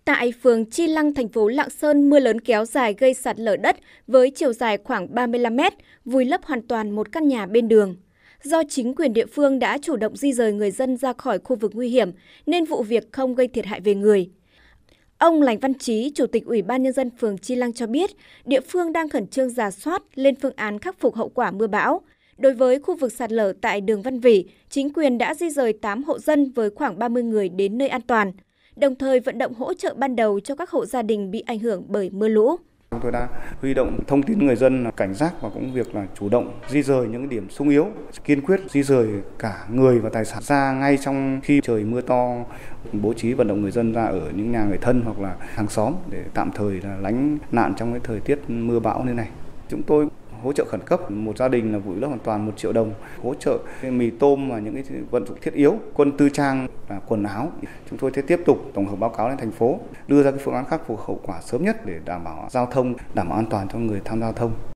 Tại phường Chi Lăng, thành phố Lạng Sơn, mưa lớn kéo dài gây sạt lở đất với chiều dài khoảng 35 mét, vùi lấp hoàn toàn một căn nhà bên đường. Do chính quyền địa phương đã chủ động di dời người dân ra khỏi khu vực nguy hiểm, nên vụ việc không gây thiệt hại về người. Ông Lành Văn Chí, Chủ tịch Ủy ban Nhân dân phường Chi Lăng cho biết, địa phương đang khẩn trương rà soát lên phương án khắc phục hậu quả mưa bão. Đối với khu vực sạt lở tại đường Văn Vỉ, chính quyền đã di dời 8 hộ dân với khoảng 30 người đến nơi an toàn, đồng thời vận động hỗ trợ ban đầu cho các hộ gia đình bị ảnh hưởng bởi mưa lũ. Chúng tôi đã huy động thông tin người dân cảnh giác và cũng việc là chủ động di dời những điểm xung yếu, kiên quyết di dời cả người và tài sản ra ngay trong khi trời mưa to, bố trí vận động người dân ra ở những nhà người thân hoặc là hàng xóm để tạm thời là lánh nạn trong cái thời tiết mưa bão như này. Chúng tôi hỗ trợ khẩn cấp một gia đình là vùi lấp hoàn toàn 1 triệu đồng, hỗ trợ mì tôm và những cái vận dụng thiết yếu, quân tư trang và quần áo. Chúng tôi sẽ tiếp tục tổng hợp báo cáo lên thành phố, đưa ra cái phương án khắc phục hậu quả sớm nhất để đảm bảo giao thông, đảm bảo an toàn cho người tham gia giao thông.